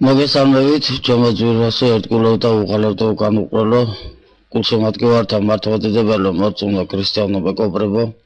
მოგესალმებით, ჩემო ძვირასო, ერთგულო და უღალატო განუყრელო, გულშემატკივართა მართლმადიდებელო, მოწმუნო ქრისტიანობა, კოპრებო,